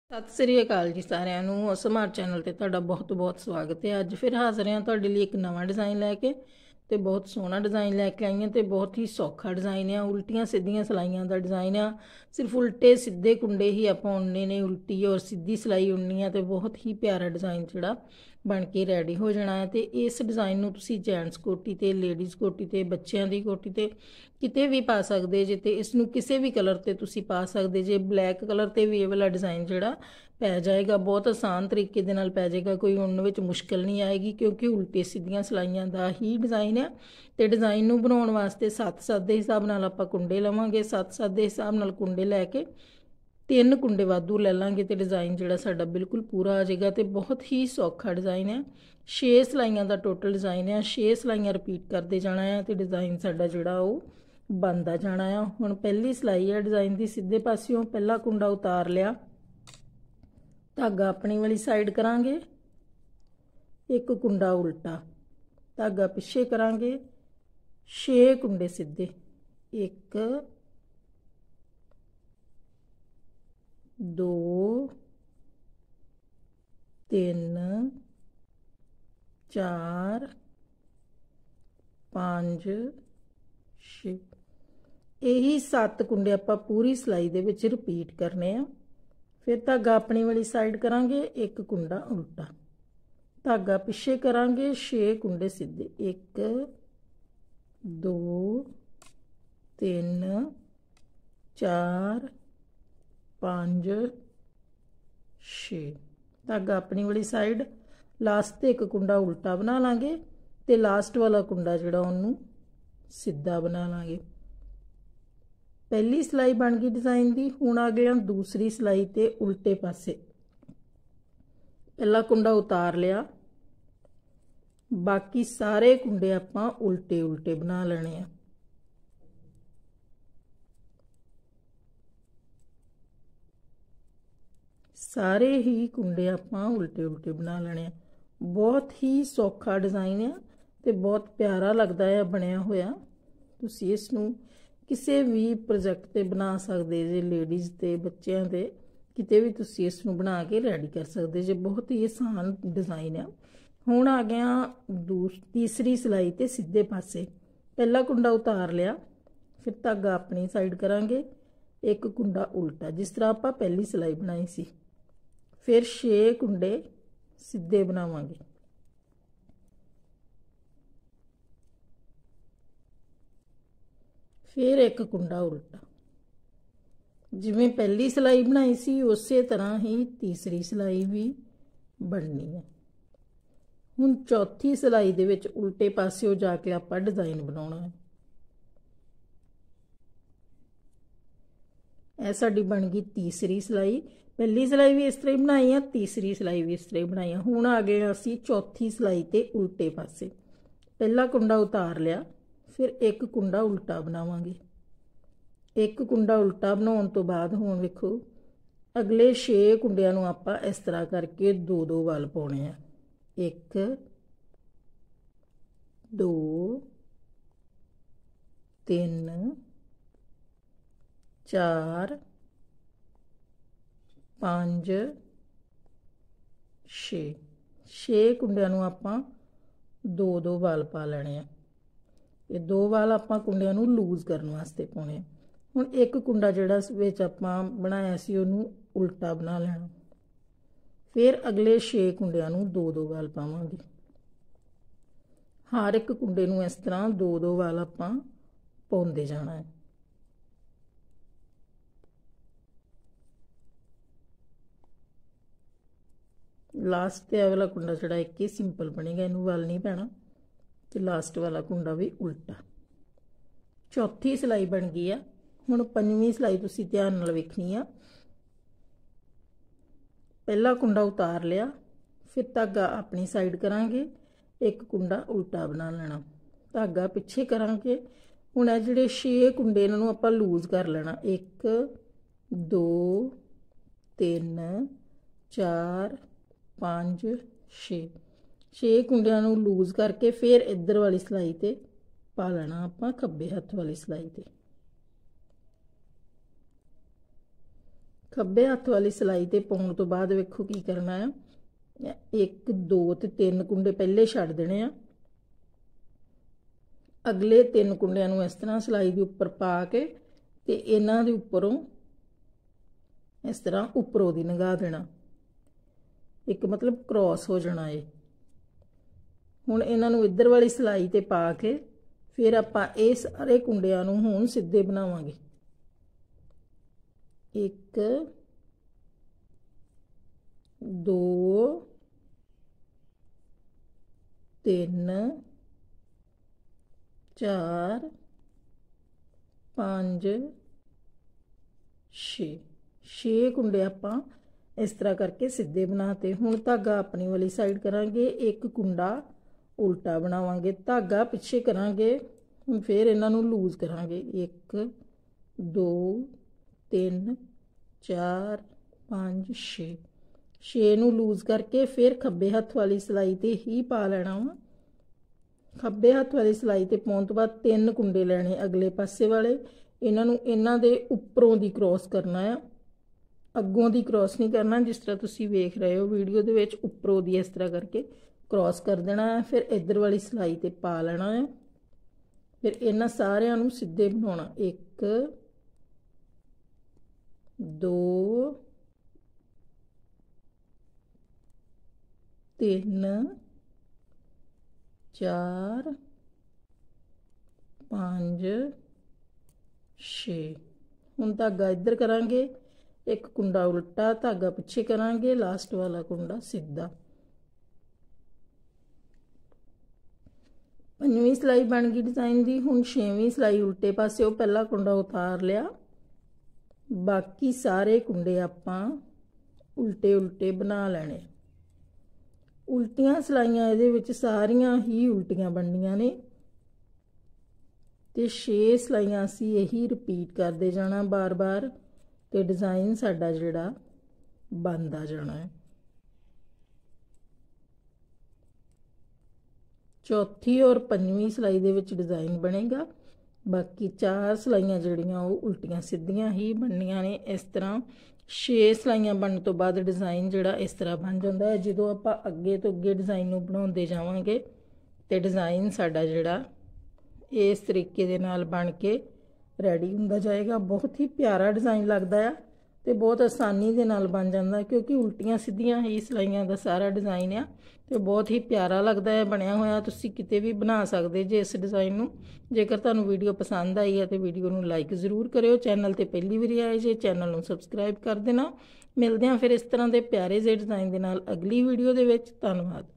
ਸਤਿ ਸ੍ਰੀ ਅਕਾਲ ਜੀ ਸਾਰਿਆਂ ਨੂੰ। ਸਮਾਰਟ ਚੈਨਲ ਤੇ ਤੁਹਾਡਾ ਬਹੁਤ-ਬਹੁਤ ਸਵਾਗਤ ਹੈ। ਅੱਜ ਫਿਰ ਹਾਜ਼ਰ ਹਾਂ ਤੁਹਾਡੇ ਲਈ ਇੱਕ ਨਵਾਂ ਡਿਜ਼ਾਈਨ ਲੈ ਕੇ ਤੇ ਬਹੁਤ ਸੋਹਣਾ ਡਿਜ਼ਾਈਨ ਲੈ ਕੇ ਆਈ ਹਾਂ ਤੇ ਬਹੁਤ ਹੀ ਸੌਖਾ ਡਿਜ਼ਾਈਨ ਆ। ਉਲਟੀਆਂ ਸਿੱਧੀਆਂ ਸਲਾਈਆਂ ਦਾ ਡਿਜ਼ਾਈਨ ਆ। ਸਿਰਫ ਉਲਟੇ ਸਿੱਧੇ ਕੁੰਡੇ ਹੀ ਆਪਾਂ ਉਣਨੇ ਨੇ, ਉਲਟੀ ਔਰ ਸਿੱਧੀ ਸਲਾਈ ਉਣਨੀ ਆ ਤੇ ਬਹੁਤ ਹੀ ਪਿਆਰਾ ਡਿਜ਼ਾਈਨ ਜਿਹੜਾ ਬਣ ਕੇ ਰੈਡੀ ਹੋ ਜਾਣਾ ਹੈ। ਤੇ ਇਸ ਡਿਜ਼ਾਈਨ ਨੂੰ ਤੁਸੀਂ ਜੈਂਟਸ ਕੋਟੀ ਤੇ, ਲੇਡੀਜ਼ ਕੋਟੀ ਤੇ, ਬੱਚਿਆਂ ਦੀ ਕੋਟੀ ਤੇ ਕਿਤੇ ਵੀ ਪਾ ਸਕਦੇ ਜੇ। ਤੇ ਇਸ ਨੂੰ ਕਿਸੇ ਵੀ ਕਲਰ ਤੇ ਤੁਸੀਂ ਪਾ ਸਕਦੇ ਜੇ। ਬਲੈਕ ਕਲਰ ਤੇ ਵੀ ਇਹ ਵਾਲਾ ਡਿਜ਼ਾਈਨ ਜਿਹੜਾ ਪੈ ਜਾਏਗਾ, ਬਹੁਤ ਆਸਾਨ ਤਰੀਕੇ ਦੇ ਨਾਲ ਪੈ ਜਾਏਗਾ। ਕੋਈ ਉਣਨ ਵਿੱਚ ਮੁਸ਼ਕਿਲ ਨਹੀਂ ਆਏਗੀ ਕਿਉਂਕਿ ਉਲਟੇ ਸਿੱਧੀਆਂ ਸਲਾਈਆਂ ਦਾ ਹੀ ਡਿਜ਼ਾਈਨ ਹੈ। ਤੇ ਡਿਜ਼ਾਈਨ ਨੂੰ ਬਣਾਉਣ ਵਾਸਤੇ 7-7 ਦੇ ਹਿਸਾਬ ਨਾਲ ਆਪਾਂ ਕੁੰਡੇ ਲਵਾਂਗੇ। 7-7 ਦੇ ਹਿਸਾਬ ਨਾਲ ਕੁੰਡੇ ਲੈ ਕੇ 3 ਕੁੰਡੇ ਵਾਧੂ ਲੈ ਲਾਂਗੇ ਤੇ ਡਿਜ਼ਾਈਨ ਜਿਹੜਾ ਸਾਡਾ ਬਿਲਕੁਲ ਪੂਰਾ ਆ ਜਾਏਗਾ। ਤੇ ਬਹੁਤ ਹੀ ਸੌਖਾ ਡਿਜ਼ਾਈਨ ਹੈ। 6 ਸਲਾਈਆਂ ਦਾ ਟੋਟਲ ਡਿਜ਼ਾਈਨ ਹੈ। 6 ਸਲਾਈਆਂ ਰਿਪੀਟ ਕਰਦੇ ਜਾਣਾ ਹੈ ਤੇ ਡਿਜ਼ਾਈਨ ਸਾਡਾ ਜਿਹੜਾ ਉਹ ਬਣਦਾ ਜਾਣਾ ਆ। ਹੁਣ ਪਹਿਲੀ ਸਲਾਈ ਹੈ ਡਿਜ਼ਾਈਨ ਦੀ, ਸਿੱਧੇ ਪਾਸਿਓਂ ਪਹਿਲਾ ਕੁੰਡਾ ਉਤਾਰ ਲਿਆ, ਧਾਗਾ ਆਪਣੀ ਵਾਲੀ ਸਾਈਡ ਕਰਾਂਗੇ, ਇੱਕ ਕੁੰਡਾ ਉਲਟਾ, ਧਾਗਾ ਪਿੱਛੇ ਕਰਾਂਗੇ, 6 ਕੁੰਡੇ ਸਿੱਧੇ, 1 2 3 4 5 6 ਇਹੀ 7 ਕੁੰਡੇ ਆਪਾਂ ਪੂਰੀ ਸਲਾਈ ਦੇ ਵਿੱਚ ਰਿਪੀਟ ਕਰਨੇ ਆ। फिर धागा अपनी वाली साइड करांगे, एक कुंडा उल्टा, धागा पिछे करांगे, 6 कुंडे सीधे, 1 2 3 4 5 6, धागा अपनी वाली साइड, लास्ट ते एक कुंडा उल्टा बना लांगे ते लास्ट वाला कुंडा जिहड़ा उहनूं सीधा बना लांगे। पहली सिलाई बन गई डिजाइन की। हुण आ गया दूसरी सिलाई ते उल्टे पासे, पहला कुंडा उतार लिया, बाकी सारे कुंडे आपां उल्टे उल्टे बना लेने आ। सारे ही कुंडे आपां उल्टे उल्टे बना लेने आ। बहुत ही सौखा डिजाइन है ते बहुत प्यारा लगता है बनया होया। तुसीं इस नूं किसी भी प्रोजेक्ट ते बना सकते जे, लेडीज़ ते बच्चों ते किते भी तुसीं इस नूं बना के रेडी कर सकते जे। बहुत ही आसान डिज़ाइन है। हुण आ गया तीसरी सिलाई ते सीधे पासे, पहला कुंडा उतार लिया, फिर धागा अपनी साइड करांगे, एक कुंडा उल्टा जिस तरह आपां पहली सिलाई बनाई सी, फिर 6 कुंडे सीधे बनावांगे, फिर एक कुंडा उल्टा। जिवें पहली सिलाई बनाई सी उस तरह ही तीसरी सिलाई भी बननी है। हुण चौथी सिलाई दे विच उल्टे पासिओं जाके आपां डिजाइन बनाउणा है। यह साडी बन गई तीसरी सिलाई। पहली सिलाई भी इस तरह ही बनाई है, तीसरी सिलाई भी इस तरह ही बनाई है। हुण आ गए असीं चौथी सिलाई ते उल्टे पासे, पहला कुंडा उतार लिया, फिर एक कुंडा उल्टा बनावांगे। एक कुंडा उल्टा बनाउण तो बाद हुण वेखो अगले 6 कुंडियां नूं आपां इस तरह करके 2-2 वल पाउणे आ। 1 2 3 4 5 6 कुंडियां नूं आपां 2-2 वल पा लेणे आ। ये 2 वाल आपां कुंडियां नूं लूज करने वास्ते पाउणे। हुण एक कुंडा जिहड़ा विच आपां बनाया सी उहनूं उल्टा बना लेना, फिर अगले 6 कुंडियां नूं 2-2 वाल पावांगे। हर एक कुंडे नूं इस तरह 2-2 वाल आपां पाउंदे जाना है। लास्ट ते वाला कुंडा जिहड़ा एक ही सिंपल बनेगा, इनूं वल नहीं पैना ते लास्ट वाला कुंडा भी उल्टा। चौथी सिलाई बन गई है। हुण पंजवीं सिलाई तुसीं ध्यान नाल वेखनी आ। पहला कुंडा उतार लिया, फिर धागा अपनी साइड करांगे, एक कुंडा उल्टा बना लेना, धागा पिछे करांगे। हुण आ जिहड़े 6 कुंडे इन्हां नूं आपां लूज कर लेना, 1 2 3 4 5 6 कुंडियां नूं लूज करके फिर इधर वाली सिलाई ते पा लेना आपां खब्बे हत्थ वाली सिलाई ते। ਖੱਬੇ ਹੱਥ ਵਾਲੀ ਸਿਲਾਈ ਤੇ ਪਾਉਣ ਤੋਂ ਬਾਅਦ ਵੇਖੋ ਕੀ ਕਰਨਾ ਆ। 1 2 ਤੇ 3 ਕੁੰਡੇ ਪਹਿਲੇ ਛੱਡ ਦੇਣੇ ਆ। अगले 3 कुंडियां नूं इस तरह सिलाई के उपर पा के ते इन्हां दे उपरों इस तरह उपरों दी लंघा देना। एक मतलब क्रॉस हो जाना है। हुण इन्हां नूं इधर वाली सिलाई ते पा के फिर आपां इह सारे कुंडियां नूं हुण सीधे बनावांगे। 1 2 3 4 5 6 कुंडे आपां इस तरह करके सीधे बनाते। हुण धागा अपनी वाली साइड करांगे। एक कुंडा उल्टा बनावांगे, धागा पिछे करांगे। फिर इन्हां नूं लूज करांगे। 1 2 3 4 5 6 नूं लूज करके फिर खब्बे हत्थ वाली सिलाई ते ही पा लेना वा। खब्बे हत्थ वाली सिलाई ते पाउण तो बाद 3 कुंडे लैने अगले पासे वाले। इन्हां दे उपरों दी क्रॉस करना है, अगों दी क्रॉस नहीं करना। जिस तरह तुसीं वेख रहे हो वीडियो दे विच उपरों दी इस तरह करके क्रॉस कर देना है। फिर इधर वाली सिलाई ते पा लेना है। फिर इन्हां सारिआं नूं सीधे बनाउणा। 1 2 3 4 5 6 हुण धागा इधर करांगे, एक कुंडा उल्टा, धागा पिछे करांगे, लास्ट वाला कुंडा सीधा। 5वीं सिलाई बन गई डिजाइन दी। हुण 6वीं सिलाई उल्टे पासे पहला कुंडा उतार लिया। बाकी सारे कुंडे आपां उल्टे उल्टे बना लेने। उल्टियां सिलाइयां इहदे विच सारियां ही उल्टियां बननियां ने ते 6 सिलाइयां असीं यही रिपीट करते जाना बार बार ते डिज़ाइन साडा जिहड़ा बनदा जाना है। चौथी और 5वीं सिलाई दे विच डिज़ाइन बनेगा। बाकी 4 सिलाइयां जिहड़ियां ओह उल्टियां सीधियां ही बननियां ने। इस तरह 6 सिलाइयां बनने तो बाद डिज़ाइन जिहड़ा इस तरह बन जाता है। जो आप अगे तो अगे डिज़ाइन नूं बनाउंदे जावांगे तो डिज़ाइन साडा जिहड़ा इस तरीके दे नाल बन के रेडी हुंदा जाएगा। बहुत ही प्यारा डिज़ाइन लगदा है तो बहुत आसानी दे नाल बन जाता, क्योंकि उल्टियां सीधियां ही सिलाइयां दा सारा डिज़ाइन आ तो बहुत ही प्यारा लगता है बनया होया। तुसीं किते भी बना सकदे जे इस डिज़ाइन नूं। जेकर तुहानूं वीडियो पसंद आई है तो वीडियो नूं लाइक जरूर करियो। चैनल ते पहली वारी आए जे चैनल नूं सबसक्राइब कर देना। मिलदे हां फिर इस तरह के प्यारे जे डिज़ाइन दे नाल अगली वीडियो दे विच। धन्नवाद।